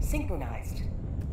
synchronized.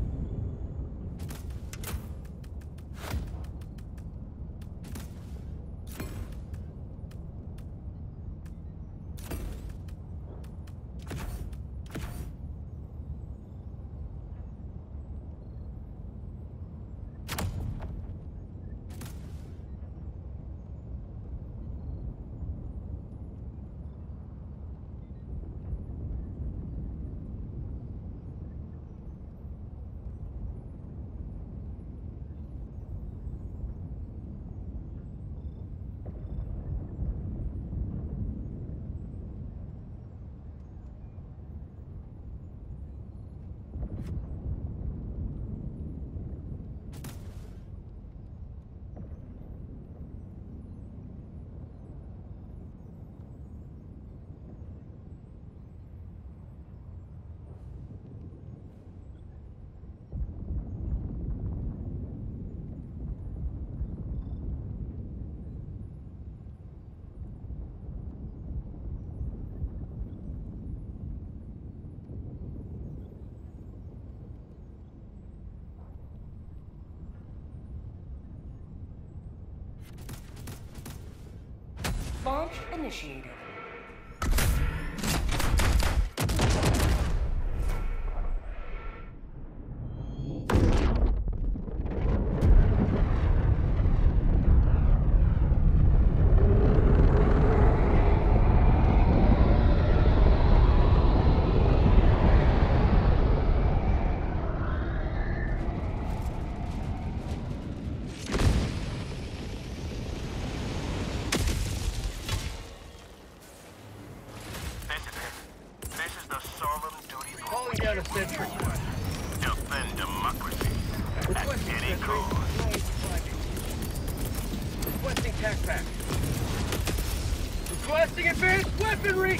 Launch initiated. Down a sentry. Defend democracy at any cost. Requesting tac pack. Requesting advanced weaponry!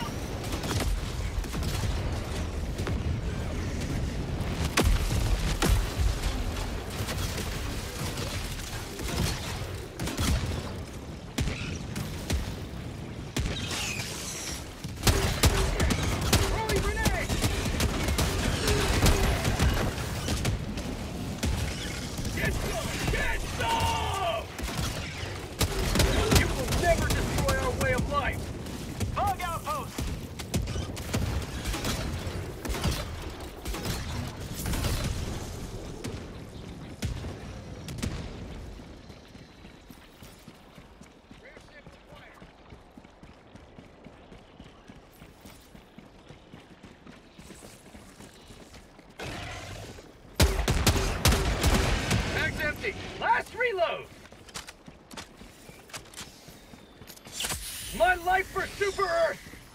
Last reload! My life for Super Earth!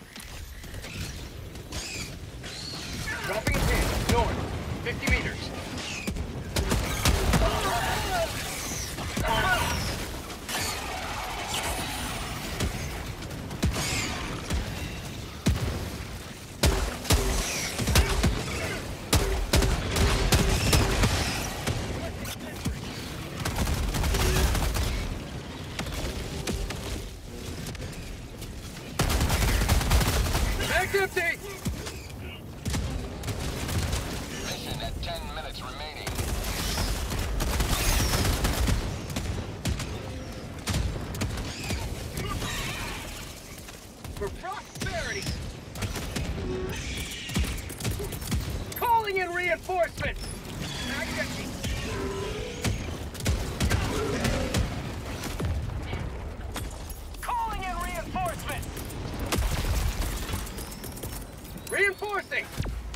Dropping a pin, north, 50 meters. Empty! Mission at 10 minutes remaining. For prosperity! Calling in reinforcements! Calling in reinforcements! Reinforcing!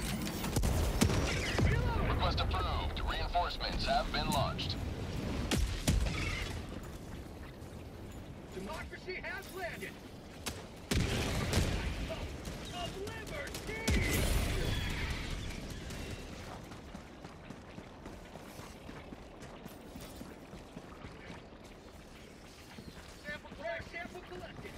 Request approved. Reinforcements have been launched. Democracy has landed! Of liberty! Sample collected!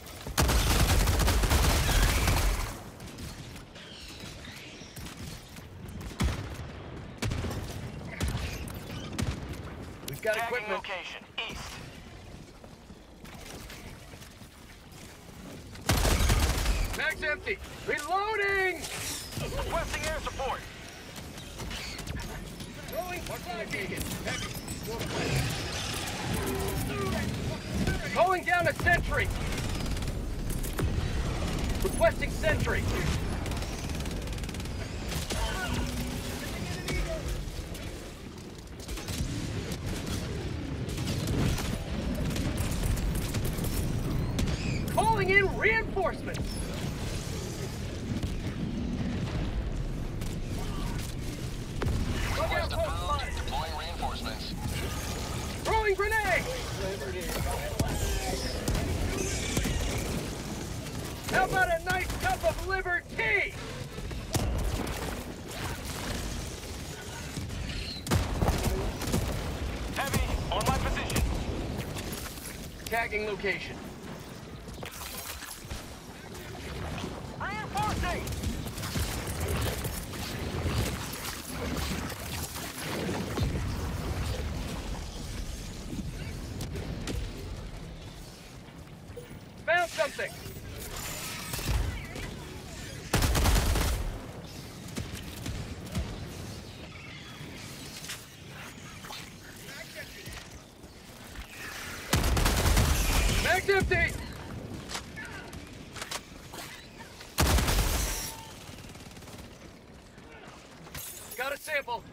Got equipment. Location east. Mag's empty. Reloading. Requesting air support. Going flag beacon. Heavy. Calling down a sentry. Requesting sentry. Calling in reinforcements. Request approved. Deploying reinforcements. Throwing grenade. How about a nice cup of liver tea? Heavy, on my position. Tagging location. Reinforcing! Found something. Mag's empty. Got a sample.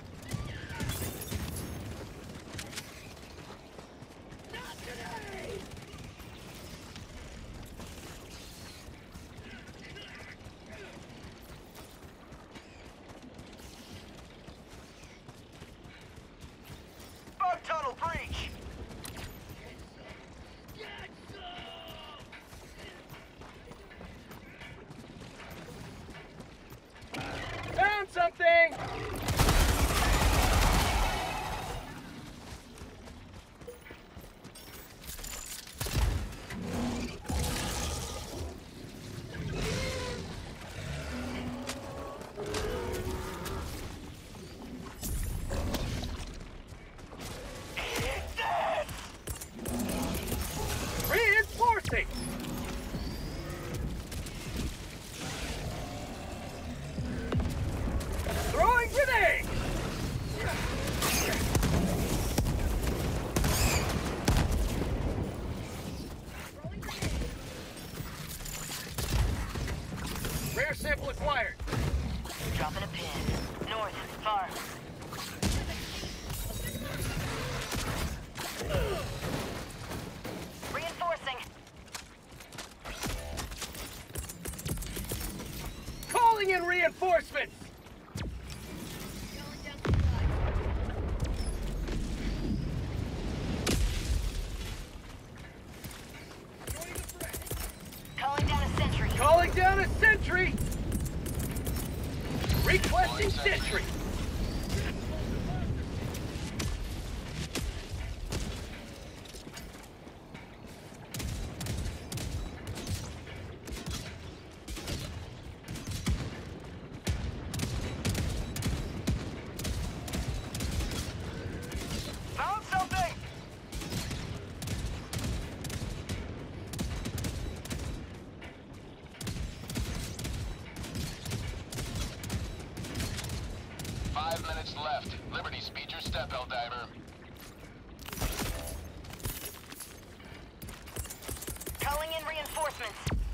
Bug tunnel breach! Found something. Reinforcing. Throwing grenade. Rare sample acquired. Dropping a pin. North, far. Reinforcing. Calling in reinforcements. Calling down a sentry. Calling down a sentry. Requesting sentry. Found something! 5 minutes left. Liberty, speed your step, Helldiver. Calling in reinforcements.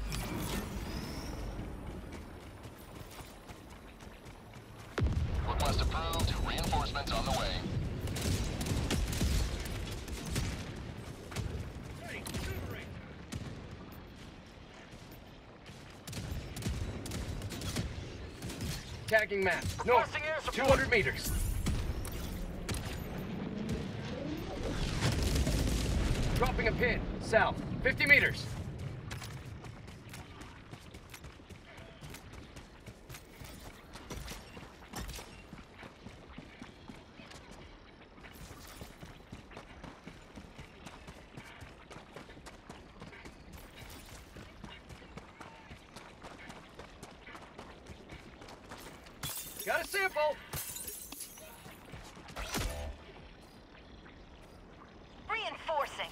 Request approved. Reinforcements on the way. Tagging map. North. Requesting air support. 200 meters. Dropping a pin. South. 50 meters. Got a sample. Reinforcing.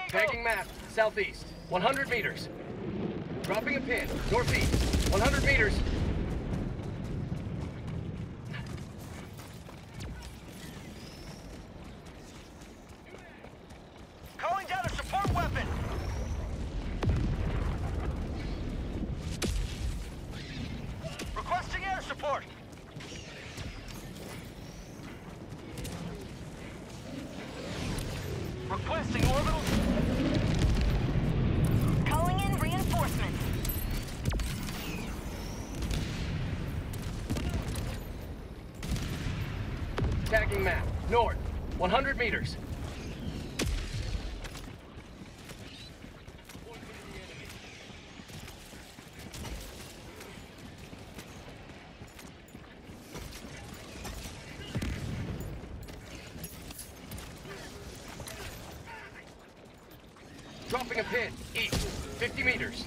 Tagging map, southeast, 100 meters. Dropping a pin, northeast, 100 meters. Calling down a support weapon. Requesting air support. Requesting orbital. Calling in reinforcements. Tagging map, north, 100 meters. Dropping a pin, east, 50 meters.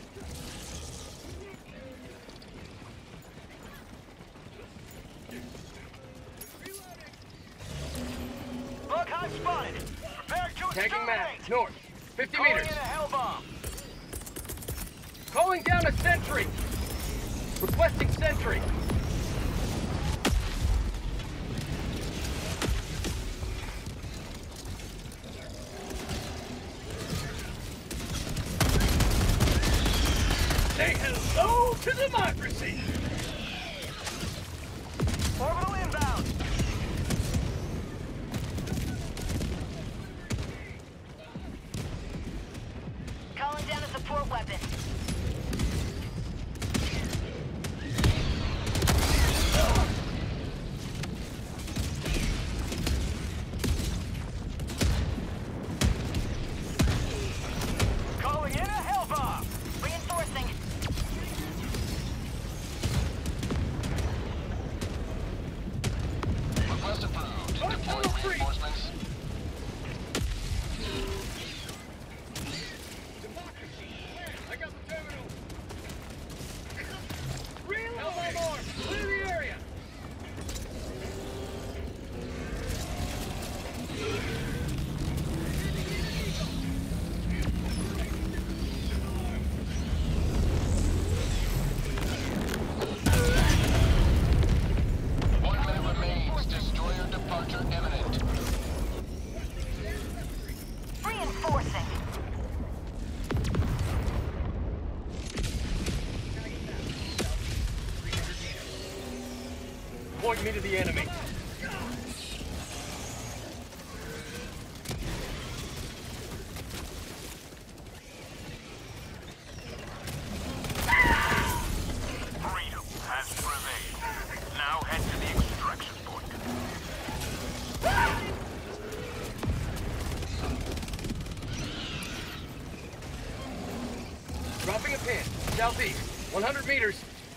Bug hive spotted. Prepare to Tagging map, exterminate. north, 50 Calling meters. in a hell bomb. Calling down a sentry. Requesting sentry. Say hello to democracy. Orbital inbound. Calling down a support weapon. Calling in a hell bomb. Reinforcing. Request approved. Deploy reinforcements. I got the terminal. Reload more. Clear the area. One minute remains. Destroyer departure imminent. Reinforcing. Point me to the enemy. Freedom has prevailed. Now head to the extraction point. Dropping a pin, southeast, 100 meters.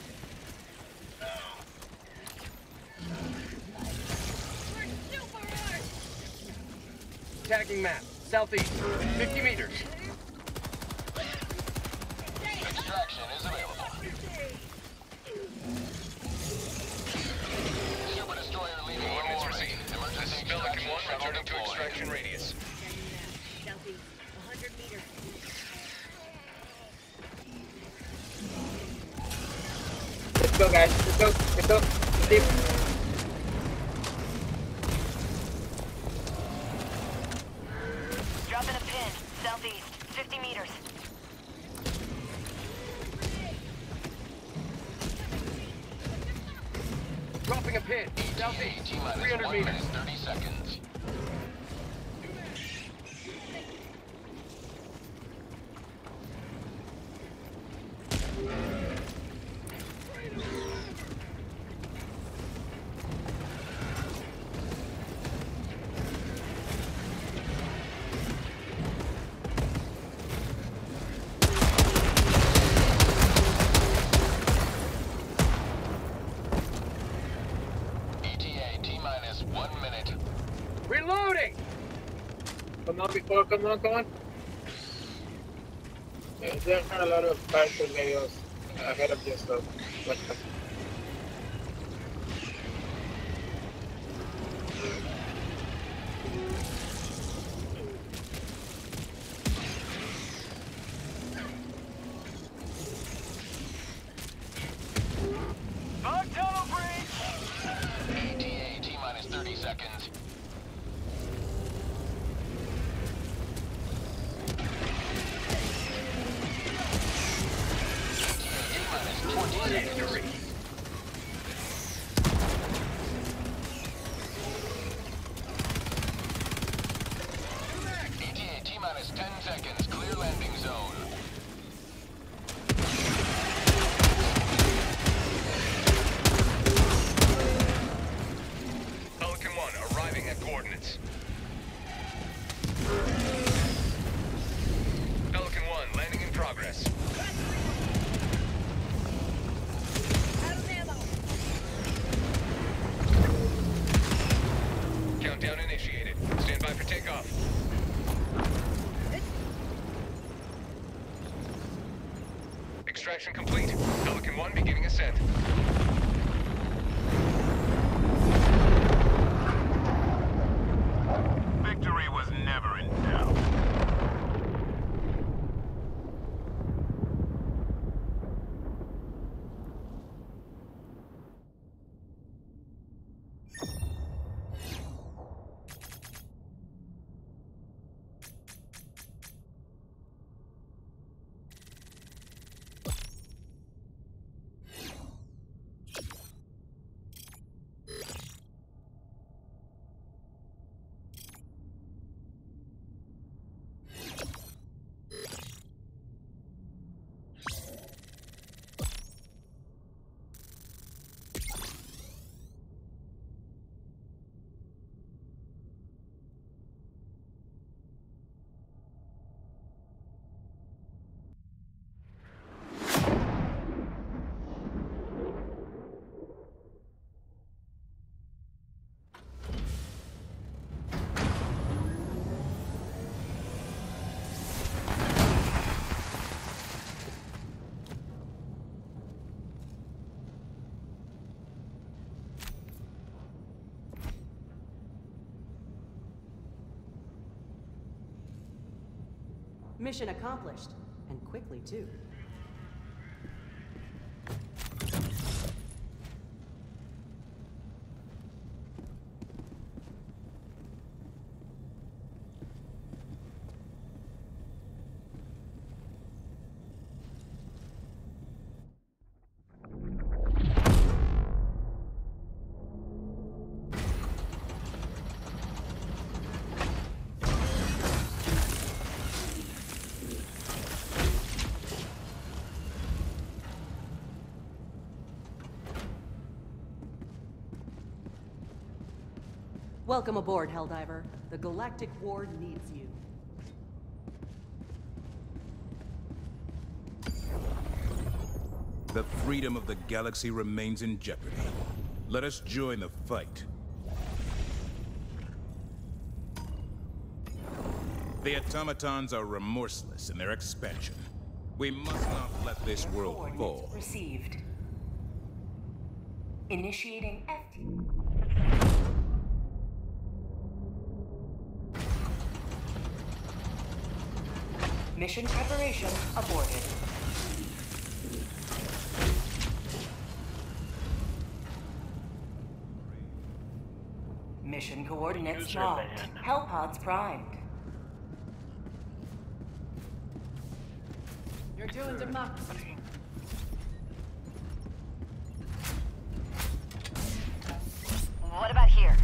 Tagging map, southeast, 50 meters. Extraction is available. Super destroyer leaving warning. Emergency extraction shuttle deployed. radius. Southeast, 100 meters. Let's go, guys. Let's go. Let's go. Deep. Dropping a pin. Southeast. 50 meters. Dropping a pin, southeast, T-minus 300 1 meters. minute, 30 seconds. ETA T-minus 1 minute. Reloading! Come on, before. Come on, come on. Yeah, there are a lot of fighter videos ahead of you, so watch them. Victory. ETA T-minus 10 seconds. Clear landing zone. Pelican 1 arriving at coordinates. Pelican 1 landing in progress. Out of ammo. Countdown initiated. Stand by for takeoff. Extraction complete. Pelican 1 beginning ascent. Victory was never in doubt. Mission accomplished, and quickly too. Welcome aboard, Helldiver. The Galactic War needs you. The freedom of the galaxy remains in jeopardy. Let us join the fight. The automatons are remorseless in their expansion. We must not let this world Coordinates fall. received. Initiating FT. Mission preparation aborted. Mission coordinates locked. Hellpods primed. You're doing democracy. What about here?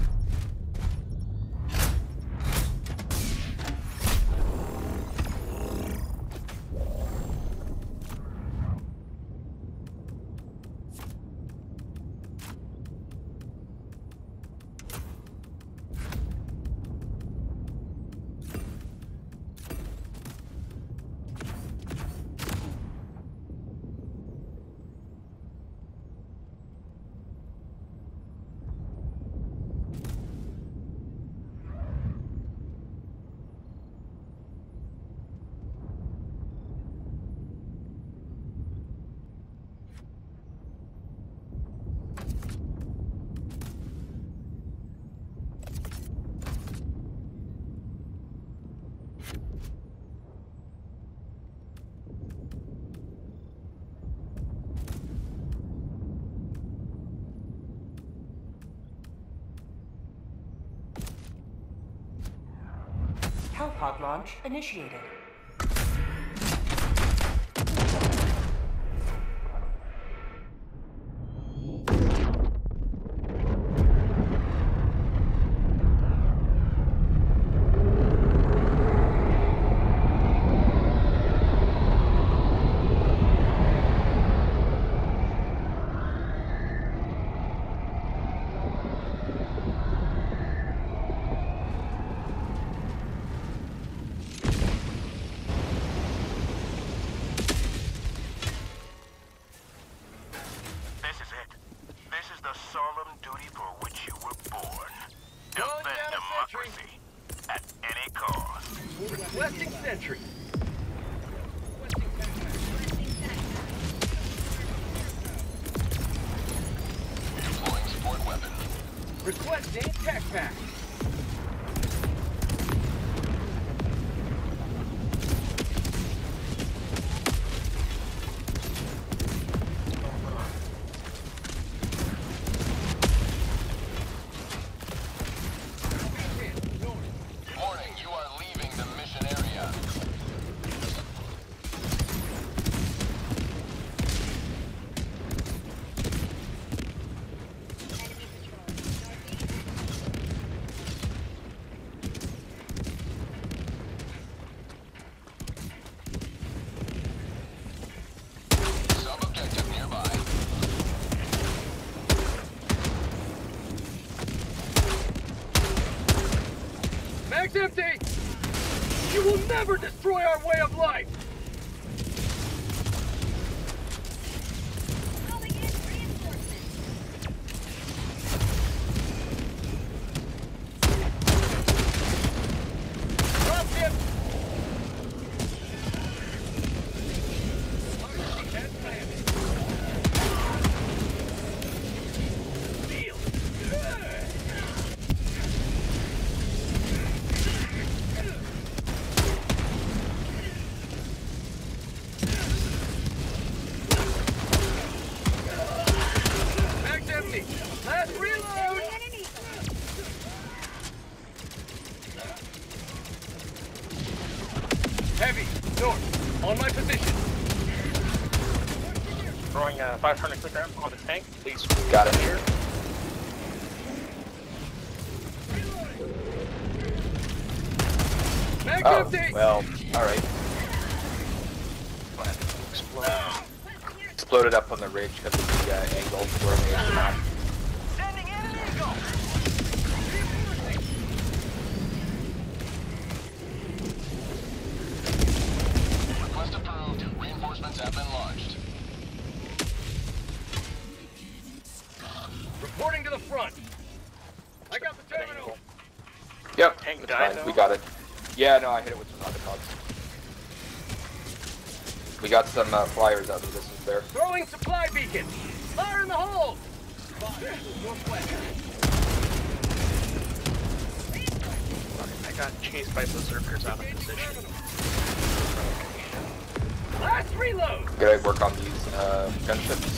Hellpod launch initiated. sentry. Deploying support weapon. Requesting tech pack. Warning, you are leaving the mission area. Sub-objective nearby. Mag's empty! You will never destroy our way of life! Calling in reinforcements. Drop him! Feel good! Mag's empty! Last reload! Heavy, north, on my position. Throwing 500 quick arm on the tank, please. Got it here. Mag's Oh, empty! well, alright. Exploded up on the ridge because of the angle where we have the map. Sending in an eagle! Request approved. Reinforcements have been launched. Reporting to the front. I got the terminal. Yep, Tank that's died, fine. though? We got it. Yeah, no, I hit it with some undercogs. We got some flyers out in the distance there. Throwing supply beacon. Fire in the hole. Northwest. I got chased by berserkers out of position. Last reload. Gotta work on these gunships.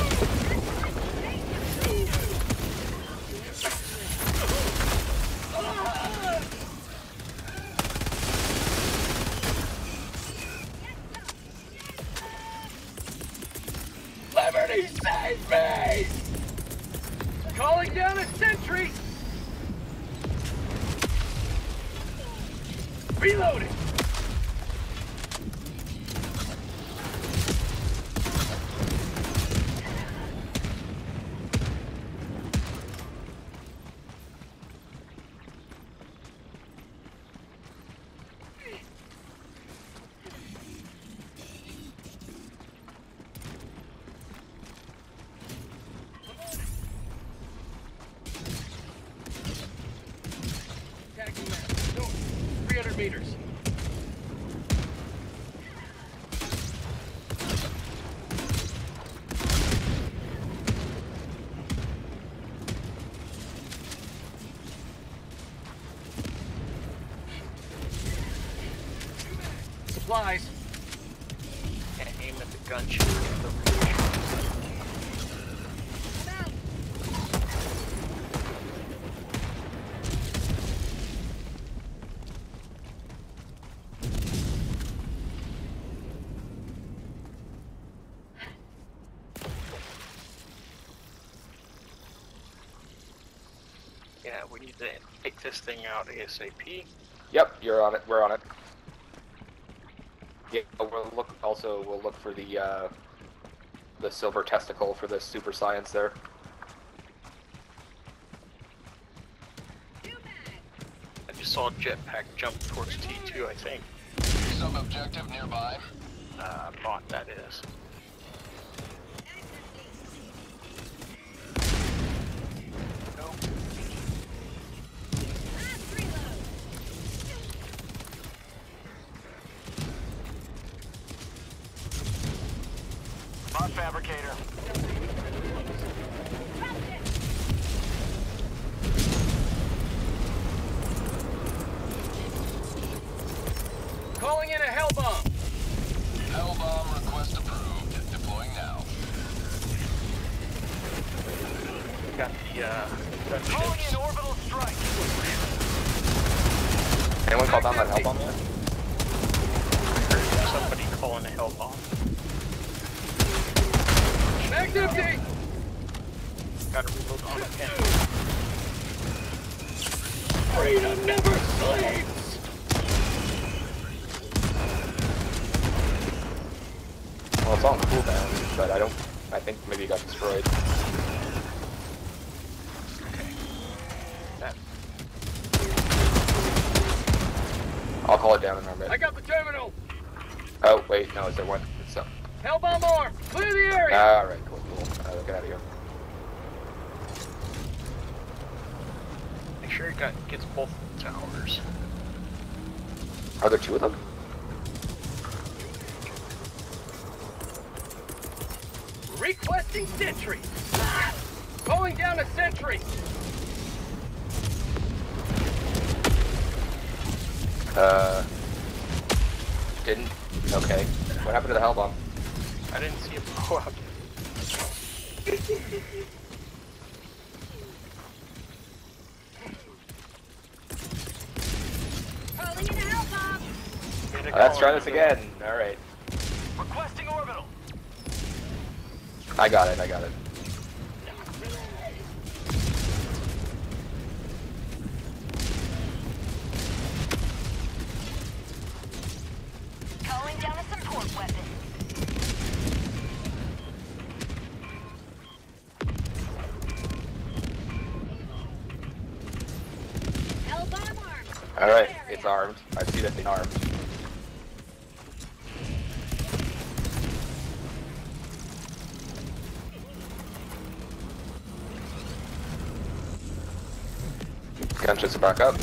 Liberty, save me! Calling down a sentry. Reloading. Attacking map. North. 300 meters. Supplies. And aim at the gunship in the reach. Yeah, we need to take this thing out ASAP. Yep, you're on it. We're on it. Yeah, we'll look for the silver testicle for the super science there. I just saw a jetpack jump towards T2, I think. Sub-objective nearby. Bot that is. Spot fabricator. Calling in a hell bomb. Hell bomb request approved. Deploying now. Got the Calling in orbital strike. Anyone call down that hell bomb yet? somebody calling a hell bomb. Mag's empty! Gotta reload on the pin. Freedom never sleeps! Well, it's on cooldown, but I think maybe it got destroyed. I'll call it down in our mid. I got the terminal! Oh, wait, no, is there one? It's up. Hellbomb arm! Clear the area! Alright, cool. Get out of here. Make sure it gets both towers. Are there two of them? Requesting sentry! Calling down a sentry! Didn't? Okay. What happened to the hell bomb? I didn't see it blow up. Calling in a hell bomb. Let's try this again. Alright. Requesting orbital. I got it. Calling down a support weapon. Hell bomb armed. Alright, it's armed. I see that thing armed. Gunships are back up.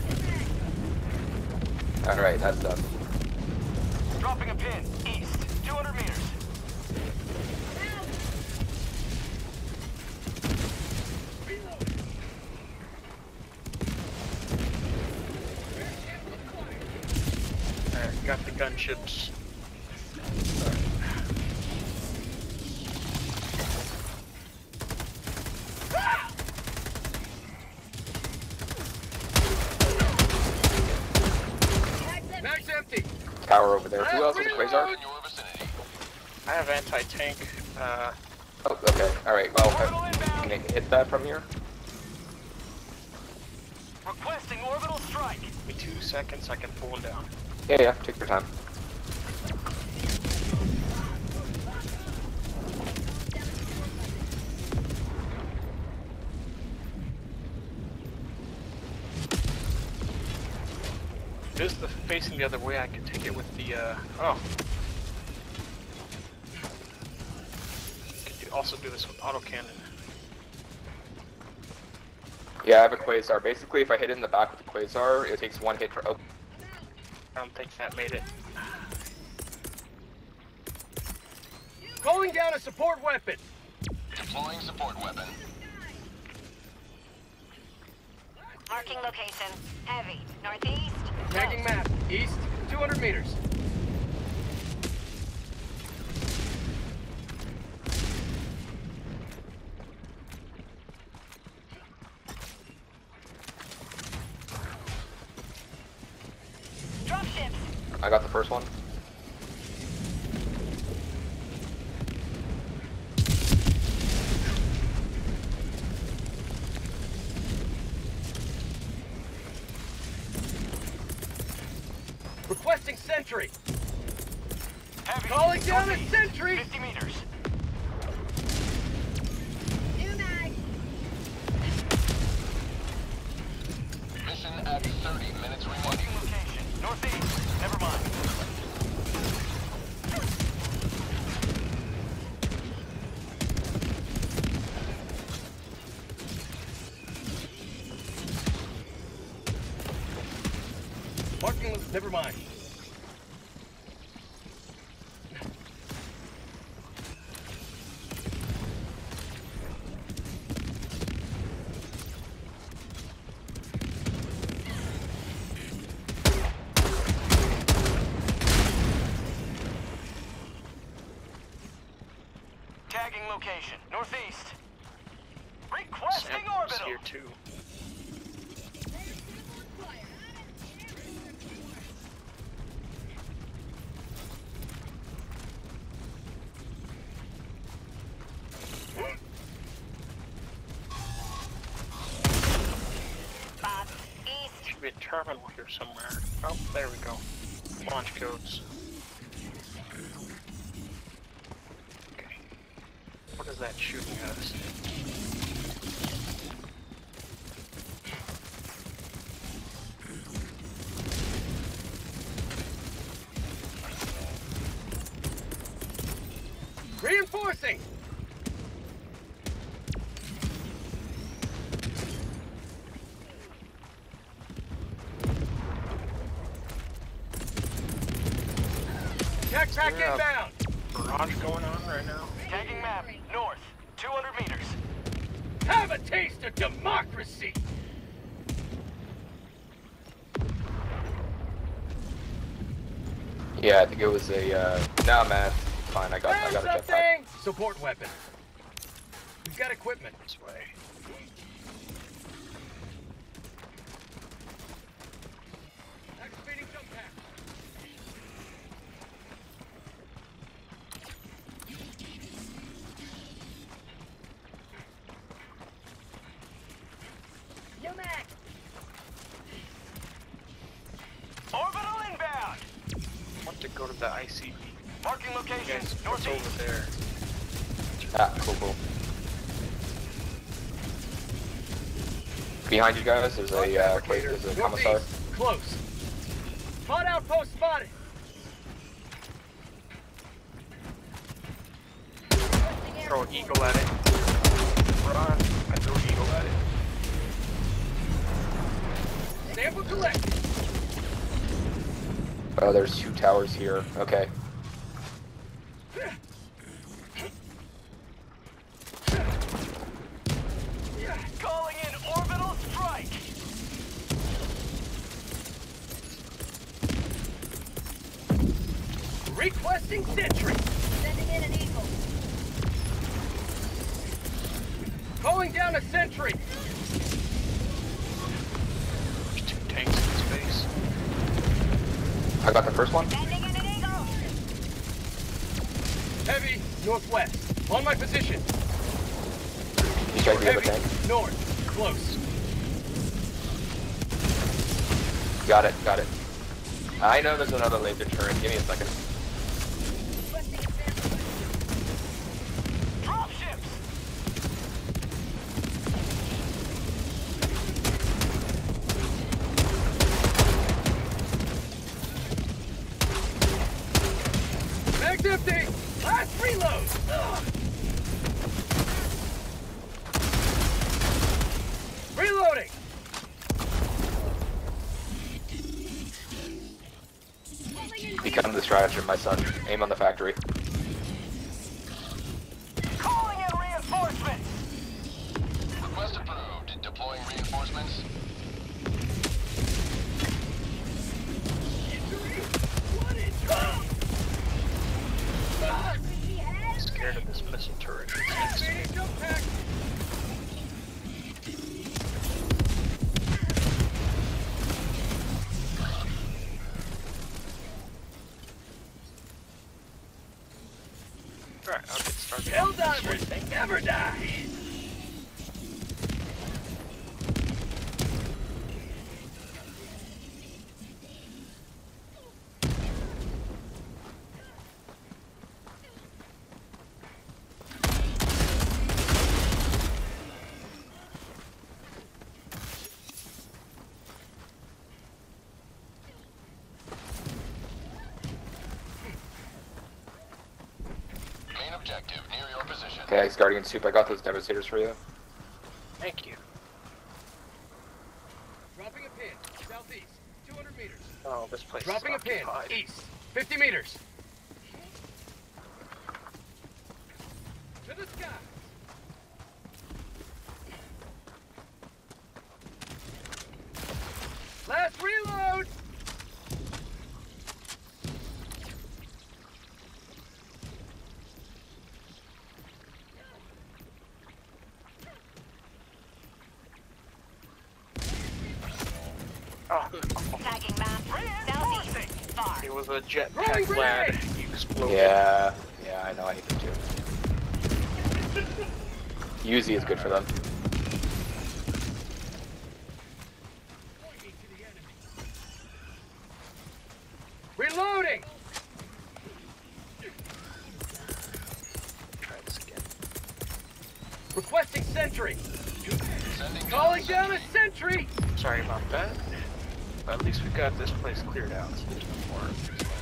Alright, that's done. Dropping a pin. East. 200 meters. Alright, got the gunships. Mag's empty! Tower over there. Who else has a quasar? In your vicinity. I have anti-tank. Oh, okay. Alright, well, can I hit that from here? Requesting orbital strike. Give me 2 seconds, I can pull him down. Yeah, take your time. If it's facing the other way, I can take it with the, oh. Could you also do this with autocannon? Yeah, I have a quasar. Basically, if I hit it in the back with the quasar, it takes one hit for... Oh, I don't think that made it. Calling down a support weapon! Deploying support weapon. Marking location. Heavy. Northeast. Tagging map. East, 200 meters. Drop ships. I got the first one. Requesting sentry! Heavy. Calling down a Northeast. sentry! 50 meters. New mag. Mission at 30 minutes remaining. Marking location. Northeast. Never mind. Marking, never mind. location. Northeast. Requesting Samples orbital. here too. Should be a terminal here somewhere. Oh, there we go. Launch codes. Okay. What is that shooting at us? Reinforcing. Backpack inbound! Barrage going on right now. Tagging map, north, 200 meters. Have a taste of democracy! Yeah, I think it was a, nah, man, it's fine, I got a jetpack. Support weapon. We've got equipment. This way. Activating jump pack. Mac. Orbital inbound! I want to go to the ICV. Marking location, Yes, what's northeast. over there? Ah, cool. Behind you guys, there's a commissar. Northeast, close. Spot outpost spotted. Throw an eagle at it. Run. I throw an eagle at it. Sample collected. Oh, there's 2 towers here. Okay. Calling in orbital strike. Requesting sentry. Sending in an eagle. Calling down a sentry. There's 2 tanks in space. I got the first one. Sending in an eagle. Heavy, northwest. On my position. You check the other Heavy, tank. north. Close. Got it. I know there's another laser turret. Give me a second. Drop ships. Mag's empty. Last reload. Ugh. Reloading. Become the stratagem, my son. Aim on the factory. Calling in reinforcements. Request approved. Deploying reinforcements. I'm scared of this missile turret. Activating jump pack. Alright, I'll get started. HELLDIVERS, they never die. Main objective near your position. Okay, Guardian Soup, I got those devastators for you. Thank you. Dropping a pin, southeast, 200 meters. Oh, this place Dropping a is pin, occupied. east, 50 meters. To the sky. Last reload. It was a jetpack lad. You exploded. Yeah, I know, I hate them too. Uzi is good for them. Reloading! Try this again. Requesting sentry! Sending Calling down a sentry! Sorry about that. But at least we got this place cleared out, so there's no more.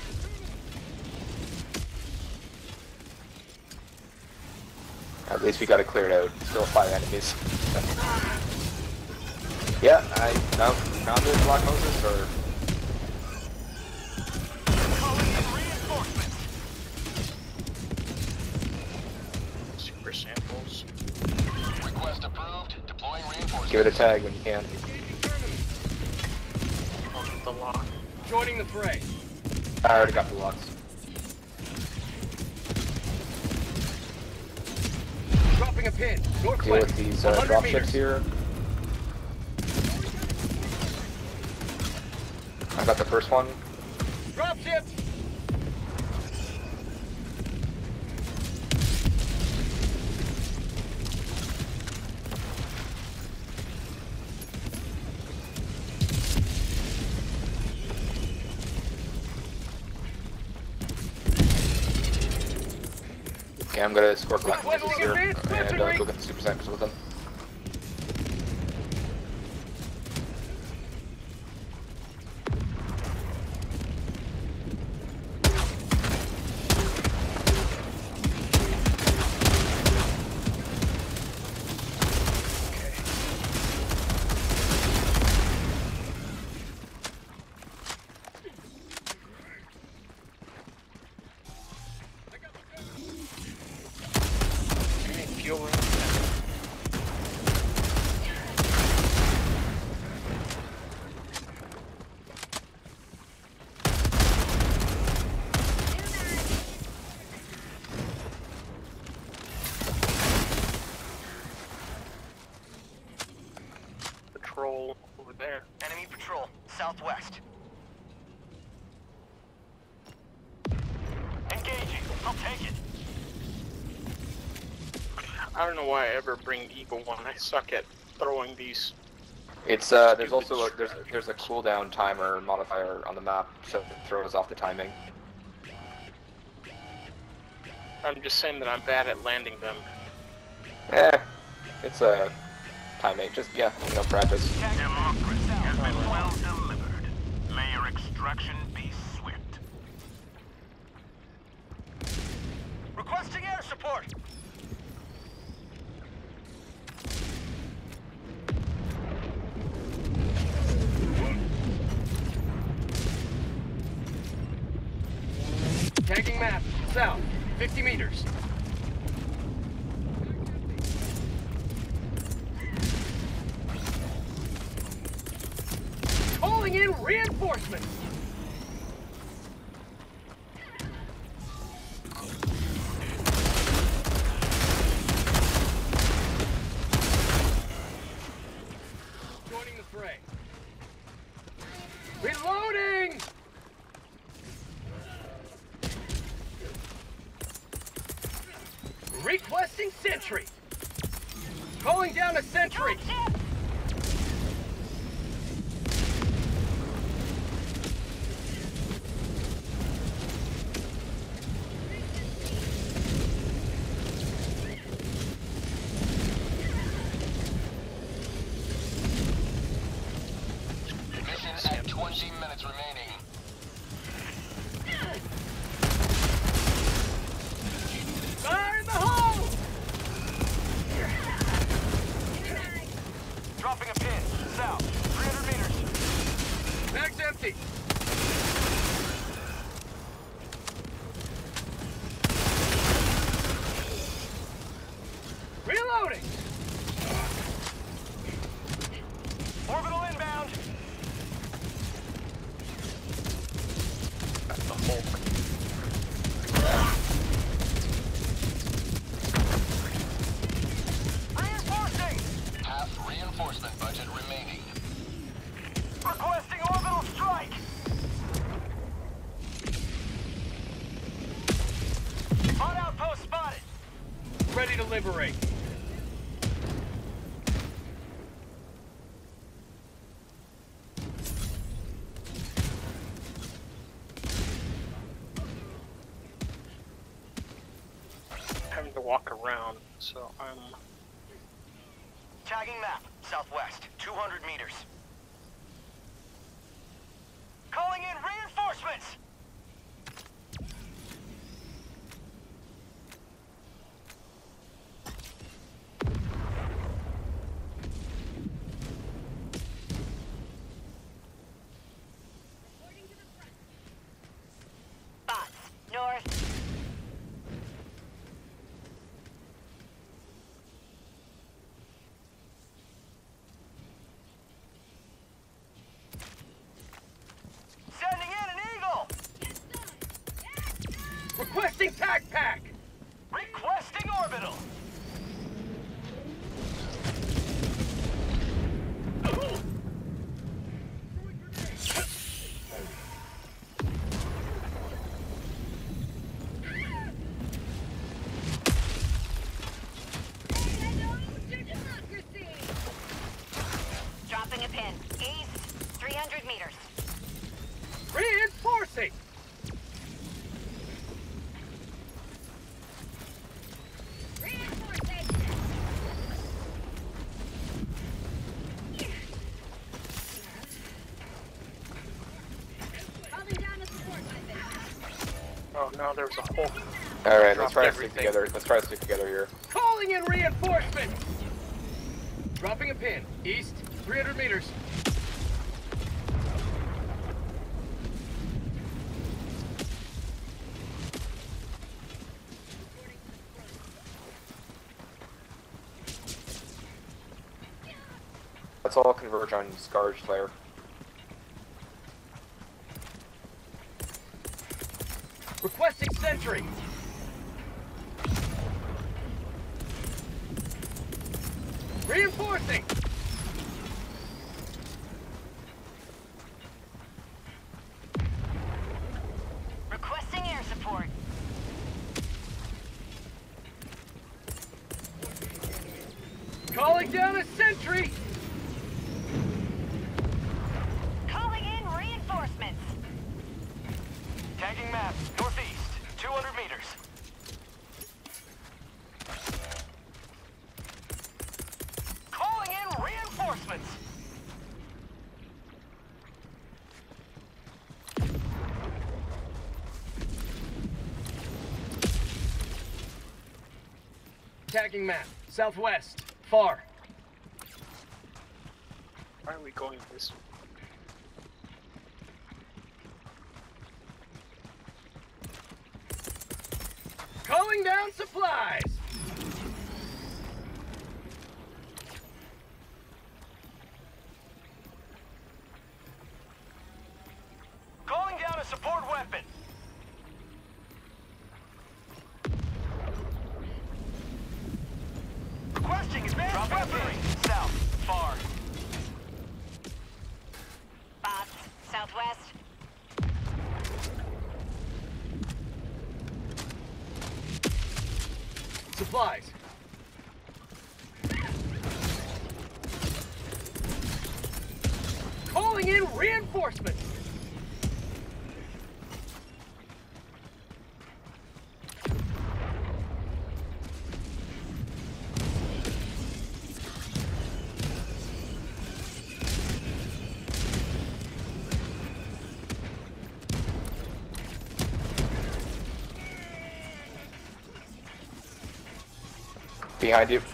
At least we got it cleared out. Still 5 enemies. Yeah, I found the block hoses, or... Super samples. Request approved. Deploying reinforcements. Give it a tag when you can. On the lock. Joining the fray. I already got the locks. Dropping a pin. Deal Northwest. with these 100 dropships meters. here. I got the first one. Dropship! Okay, I'm gonna escort black hoses Requesting here advanced and weaponry. go get the super samples with them. Okay, fuel. Patrol over there. Enemy patrol, southwest. Engaging. I'll take it. I don't know why I ever bring Eagle 1. I suck at throwing these. It's there's also there's a cooldown timer modifier on the map, so it throws off the timing. I'm just saying that I'm bad at landing them. It's a timing. Just practice. Democracy has been well delivered. May your extraction be swift. Requesting air support. Tagging map, south, 50 meters. Calling in reinforcements. Joining the fray. Reloading! Requesting sentry. Calling down a sentry. Mission at 20 minutes remaining. Fire in the hole! ready to liberate. Having to walk around, so I'm... Tagging map, southwest, 200 meters. Calling in reinforcements! Bots, north. Sending in an eagle! Requesting tac pack! Requesting orbital! Dropping a pin. East, 300 meters. Reinforcing! Oh no, there was a hole. Alright, let's Dropped try to everything. stick together. Let's try to stick together here. Calling in reinforcements! Dropping a pin. East, 300 meters. Let's all converge on Scourge Slayer. Requesting sentry! Reinforcing! Requesting air support. Calling down a sentry! Calling in reinforcements. Tagging map, northeast, 200 meters. Calling in reinforcements! Tagging map, southwest, far. Why are we going this way? Calling down supplies! Calling down a support weapon. Requesting advanced weaponry. South, far. Bots, southwest. Supplies. Calling in reinforcements! Behind you.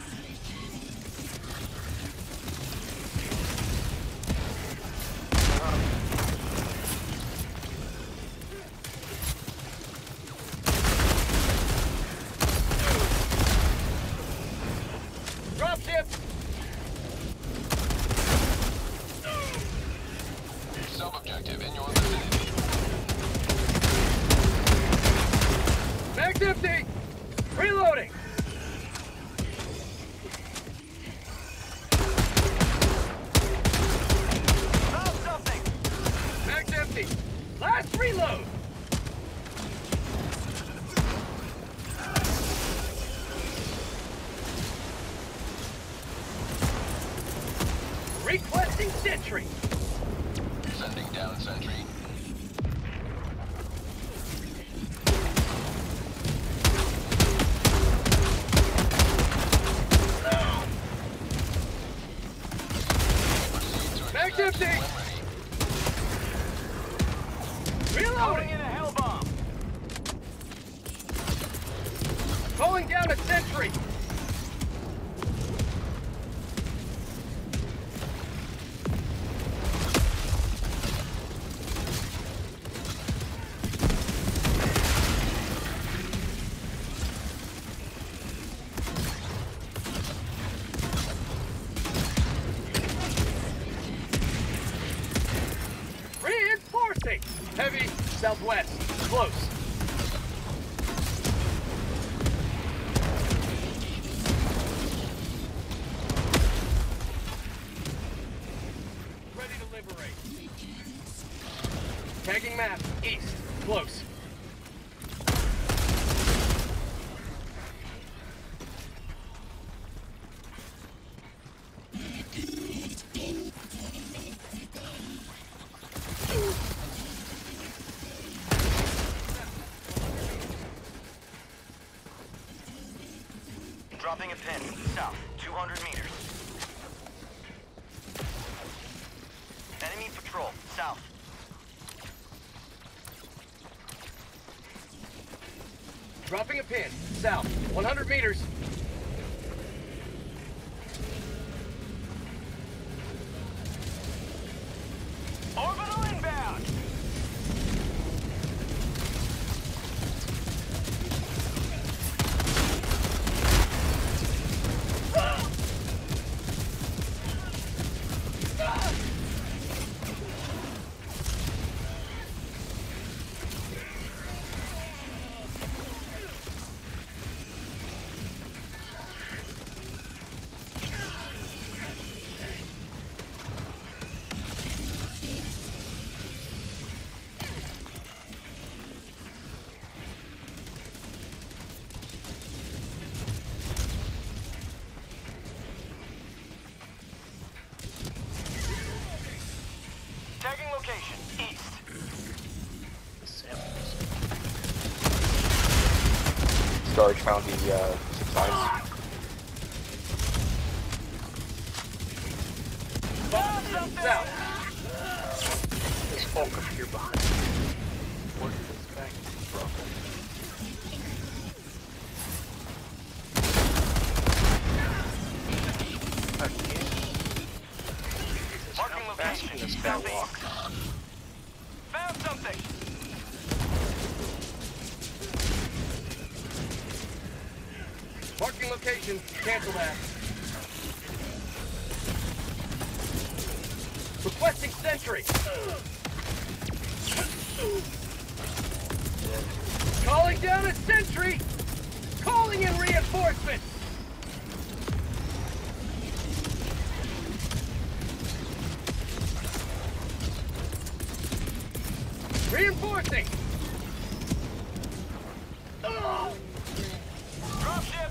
Dropship! Sub-objective in your vicinity. Mag's empty! Reloading! Found something! Mag's empty! Last reload! sentry! Sending down sentry. Mag's empty! Reloading! In a hell bomb. Calling down a sentry! Reinforcing! Heavy, southwest, close. Ready to liberate. Tagging map, east, close. Dropping a pin. South. 200 meters. Enemy patrol. South. Dropping a pin, south, 100 meters. Orbital inbound. Tagging location. East. Storage found the signs. South. There's folk up here behind. Where did this back broken? Again? Marking location. Faster this guy walk. Found something. Marking location, cancel that. Requesting sentry. Calling down a sentry. Calling in reinforcements. Reinforcing. Dropship.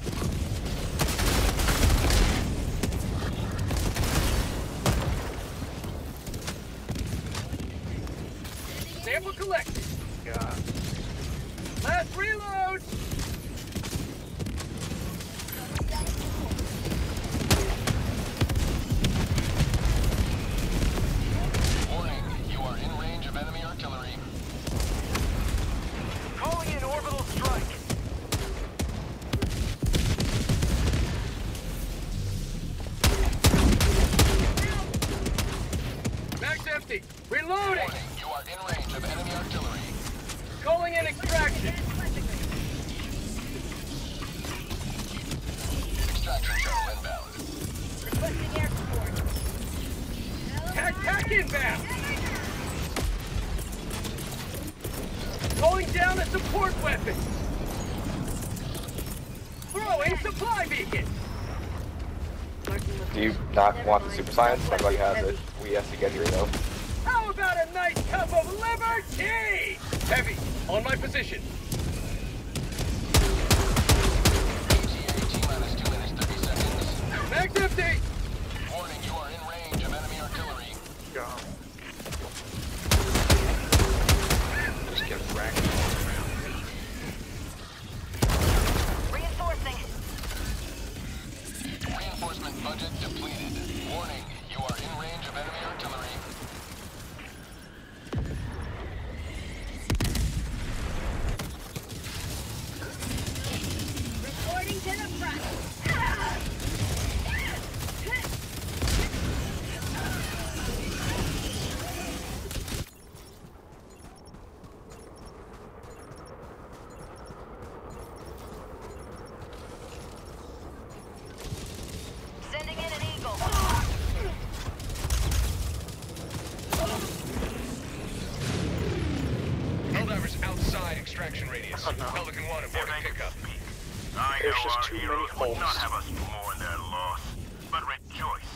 Sample collected. God. Last reload. Warning, you are in range of enemy artillery. Calling in orbital strike. Mag's empty. Reloading. Warning, you are in range of enemy artillery. Calling in extraction. Extraction shuttle inbound. Requesting air support. Tac inbound. Calling down a support weapon. Throwing supply beacon. Do you not want the super science? My buddy has it. We have to get here though. How about a nice cup of liberty? Heavy, on my position. ETA T-minus 2 minutes 30 seconds. Mag's empty. Warning, you are in range of enemy artillery. Moving to the front. Sending in an eagle. Helldivers outside extraction radius. Oh, no. Pelican 1 aborting pickup. I There's know just our too many heroes would not holes. have us mourn their loss, but rejoice